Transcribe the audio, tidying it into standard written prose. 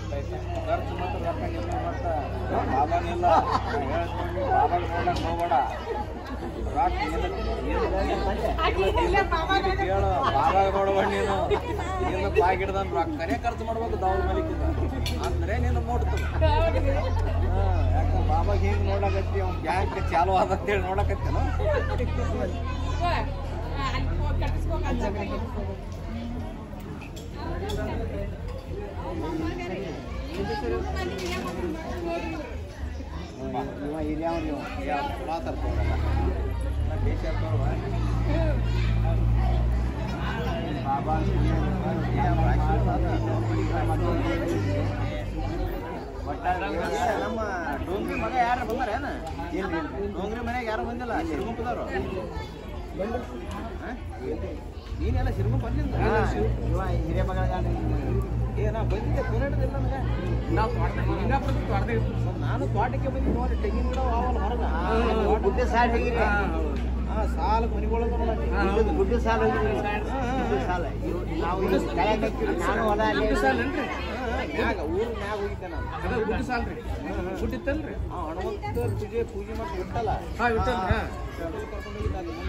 ಖರ್ಚು ಮತ್ತು ರೊಕ್ಕ ನಿಮ್ಮ ಮತ್ತು ಬಾಬಾನಿಲ್ಲ ಹೇಳ್ಕೊಂಡು ಬಾಬಾಗ ನೋಡಕ್ ಹೋಗ್ಬೇಡ ರೊಕ್ಕ ಕೇಳು ಬಾಬಾಗ ನೋಡ್ಬೇಡ ನೀನು ನಿನ್ನ ಬಾಗಿಡ್ದನ್ ರೊಕ್ಕನೇ ಖರ್ಚು ಮಾಡ್ಬೇಕು ದೌಡ್ ಮಲಿಕಿಂದ ಅಂದ್ರೆ ನೀನು ಮೂಡ್ತದೆ ಯಾಕಂದ್ರೆ ಬಾಬಾಗ ಹಿಂಗೆ ನೋಡಕತ್ತಿ ಅವ್ನು ಬ್ಯಾಂಕ್ ಚಾಲು ಆದಂತೇಳಿ ನೋಡಕತ್ತೇನು ಬಾಬಾ ನಮ್ಮ ಡೋಂಗ್ರಿ ಮಗ ಯಾರು ಬಂದಾರ ಏನ ಡೋಂಗ್ರಿ ಮನೆಯಾಗ ಯಾರು ಬಂದಿಲ್ಲ ಸಿರುಗುಂಪದವ್ರು ನೀನೆಲ್ಲ ಸಿರುಗುಂಪ ಬಂದಿಲ್ಲ ಹಿರಿಯ ಮಗಳ ಏನ ಬಂದಿದ್ದೆ ಪುನಡಿದಿಲ್ಲ ನನಗೆ ನಾನು ತೋಟಕ್ಕೆ ಬಂದಿದ್ದು ನೋಡಿ ತೆಂಗಿನ ಗಿಡ ಅವಲ್ಲ ಹೊರಗ ಗುಡ್ಡೆ ಸಾಲ ಹೇಗಿರಿ ಸಾಲ ಮನೆಗೊಳಗ ಗುಡ್ಡೆ ಸಾಲ ಸಾಲ ನಾವು ನಾನು ಹೊಲ ಮ್ಯಾಗ ಊರು ಮ್ಯಾಗ ಹೋಗಿದ್ದೆ ನಾನು ಗುಡ್ಡೆ ಸಾಲ ರೀ ಗುಡ್ಡಿತ್ತಲ್ರಿ ಹನುಮಂತ ಪೂಜೆ ಮಾಡಿ ಬಿಟ್ಟಲ್ಲ ಕರ್ಕೊಂಡು ಹೋಗಿದ್ದ